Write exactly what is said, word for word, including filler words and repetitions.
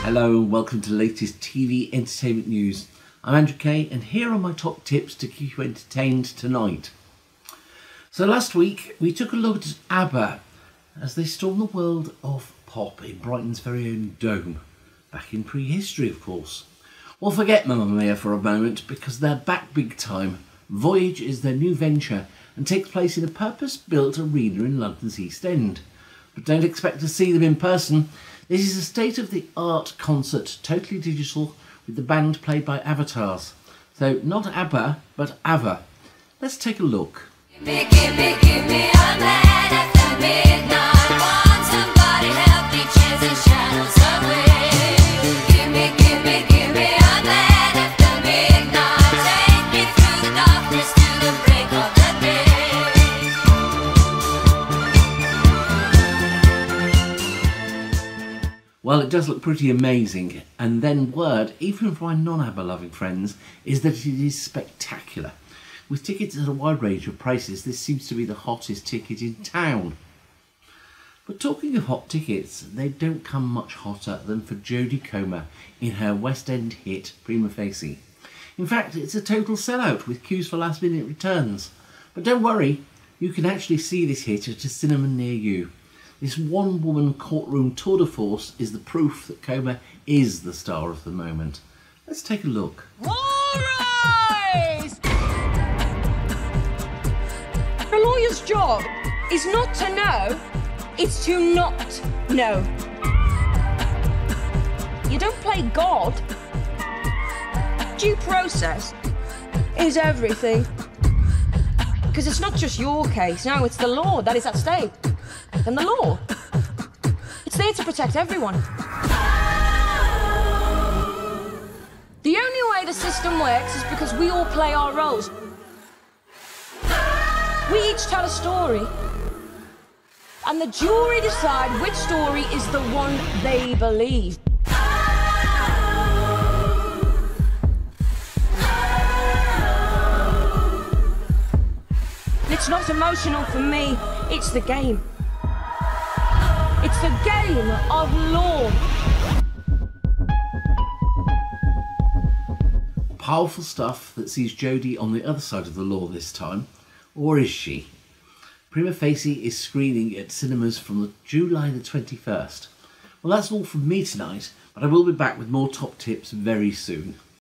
Hello and welcome to the latest T V entertainment news. I'm Andrew Kay and here are my top tips to keep you entertained tonight. So last week we took a look at ABBA as they stormed the world of pop in Brighton's very own Dome, back in prehistory of course. Well, forget Mamma Mia for a moment because they're back big time. Voyage is their new venture and takes place in a purpose-built arena in London's East End. But don't expect to see them in person. This is a state-of-the-art concert, totally digital, with the band played by avatars. So not ABBA, but AVA. Let's take a look. Give me, give me, give me a man after midnight. Want somebody help me chase the shadows away. Give me, give me, give me a man after midnight. Take me through the darkness to the break of the day. Well, it does look pretty amazing, and then word, even for my non-ABBA loving friends, is that it is spectacular. With tickets at a wide range of prices, this seems to be the hottest ticket in town. But talking of hot tickets, they don't come much hotter than for Jodie Comer in her West End hit Prima Facie. In fact, it's a total sellout with queues for last minute returns. But don't worry, you can actually see this hit at a cinema near you. This one-woman courtroom tour de force is the proof that Comer is the star of the moment. Let's take a look. All rise! A lawyer's job is not to know, it's to not know. You don't play God. Due process is everything. Because it's not just your case, no, it's the law that is at stake. And the law, it's there to protect everyone. The only way the system works is because we all play our roles. We each tell a story, and the jury decide which story is the one they believe. It's not emotional for me, it's the game. It's the game of law. Powerful stuff that sees Jodie on the other side of the law this time. Or is she? Prima Facie is screening at cinemas from the July the twenty-first. Well, that's all from me tonight, but I will be back with more top tips very soon.